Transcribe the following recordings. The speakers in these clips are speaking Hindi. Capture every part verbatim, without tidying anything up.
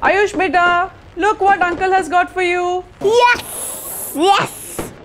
Ayush beta, look what uncle has got for you. Yes, yes.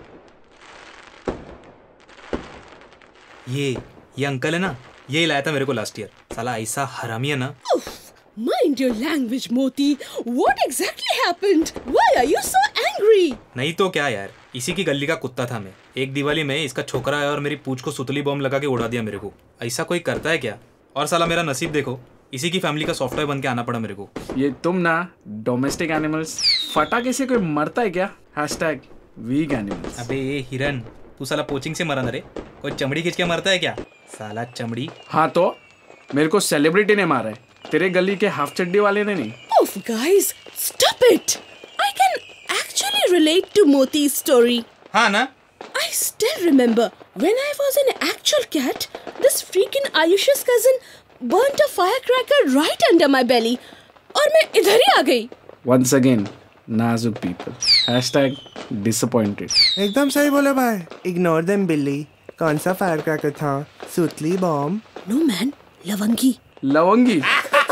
ये ये अंकल है ना, ये लाया था मेरे को लास्ट ईयर। साला ऐसा हरामी है ना। Mind your language, Moti. What exactly happened? Why are you so angry? नहीं तो क्या यार, इसी की गली का कुत्ता था मैं। एक दिवाली में इसका छोकरा आया और मेरी पूंछ को सुतली बॉम्ब लगा के उड़ा दिया मेरे को। ऐसा कोई करता है क्या? और साला मेरा नसीब देखो, इसी की फैमिली का सॉफ्टवेयर बन के आना पड़ा मेरे को। ये तुम ना डोमेस्टिक एनिमल्स, फटाके से कोई मरता है क्या? Hashtag weak animals. अबे ये हिरन, तू साला पोचिंग से मरा ना रे? कोई चमड़ी खींच के मरता है क्या? साला चमड़ी। हाँ तो मेरे को सेलिब्रिटी ने मारा है, तेरे गली के हाफ चड्डी वाले ने नहीं। Oof, guys, stop it. I can actually relate to Moti's story. हाँ ना? I still remember when I was an actual cat, this freaking Ayush's cousin burnt a firecracker right under my belly, और मैं इधर ही आ गई। Once again, नाजुक people. Hashtag disappointed. एकदम सही बोले भाई। इग्नोर देम बिल्ली। कौन सा फायर क्रैकर था? सुतली बॉम्ब? No man, लवंगी। लवंगी।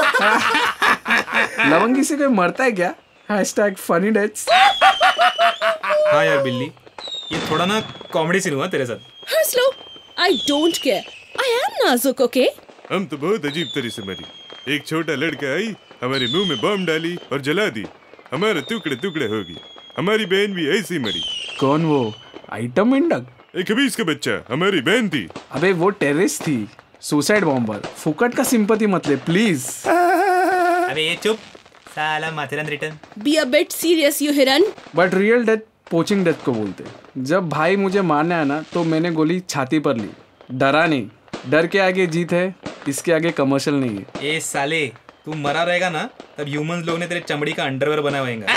लवंगी से कोई मरता है क्या? Hashtag funny deaths. हाँ यार बिल्ली, ये थोड़ा ना कॉमेडी सीन हुआ तेरे साथ। Harslo, I don't care. I am नाजुक, okay? हम तो बहुत अजीब तरह से मरी। एक छोटा लड़का आई, हमारे मुंह में बम डाली और जला दी। हमारे टुकड़े टुकड़े हो गए। हमारी बहन भी ऐसी ही मरी। कौन वो? आइटम इंडक? एक हबीज का बच्चा, हमारी बहन थी। अबे वो टेररिस्ट थी, सुसाइड बॉम्बर। फुकट का सिंपैथी मत ले प्लीज। अबे ये चुप, साला Matheran return. Be a bit serious, you हिरन। But real death poaching death को बोलते। जब भाई मुझे मारने आया ना तो मैंने गोली छाती पर ली। डरा नहीं, डर के आगे जीत है, इसके आगे कमर्शियल नहीं है। ए साले, तू मरा रहेगा ना तब ह्यूमंस लोग ने तेरे चमड़ी का अंडरवेयर बना हुआ।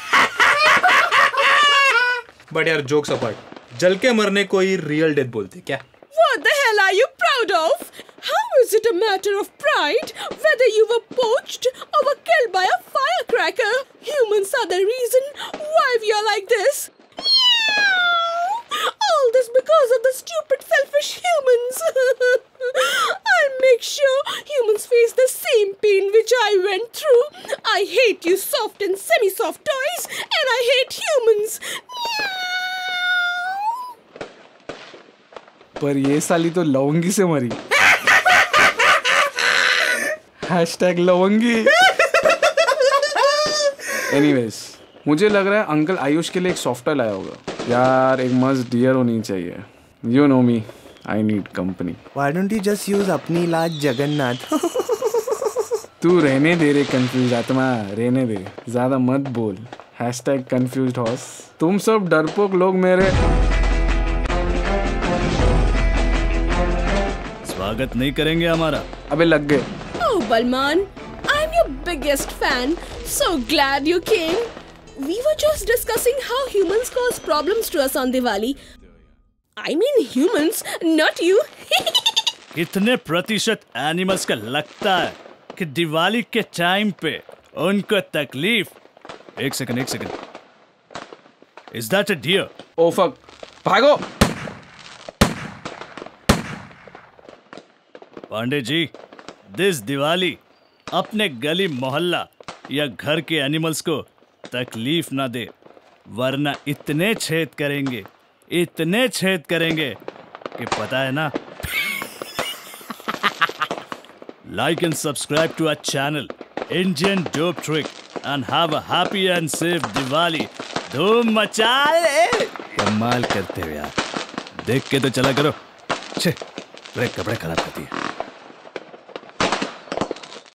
बट यार जोक्स अपार्ट, जल के मरने को ही रियल डेथ बोलते क्या? What the hell are you proud of? How is it a matter of pride whether you were poached or were killed by a firecracker? Humans are the reason why we are like this. All this because of the stupid, selfish humans. I'll make sure humans face the same pain which I went through. I hate you soft and semi-soft toys, and I hate humans. पर ये साली तो लवंगी से मरी। हैशटैग लवंगी। एनीवेज, मुझे लग रहा है अंकल आयुष के लिए एक सॉफ्टवेयर लाया होगा। यार एक मस्त डियर होनी चाहिए। You know me, I need company. Why don't you just use अपनी लाज जगन्नाथ? तू रहने दे रे कंफ्यूज आत्मा, रहने दे, ज्यादा मत बोल। Hashtag confused horse. तुम सब डरपोक लोग मेरे स्वागत नहीं करेंगे हमारा। अबे लग गए। Oh, Balman, I'm your biggest fan. So glad you came. We were just discussing how humans cause problems to us on Diwali. I mean humans, not you. कितने प्रतिशत एनिमल्स का लगता है कि दिवाली के टाइम पे उनको तकलीफ? एक सेकंड एक second. Is that a deer? Oh fuck, भागो। पांडे जी, दिस दिवाली अपने गली मोहल्ला या घर के एनिमल्स को तकलीफ ना दे, वरना इतने छेद करेंगे, इतने छेद करेंगे कि पता है ना। Like and subscribe to our channel Indian Dope Trick and have a happy and safe Diwali. धूम मचा ले। कमाल करते हो यार, देख के तो चला करो। छे, कपड़े खराब करती है।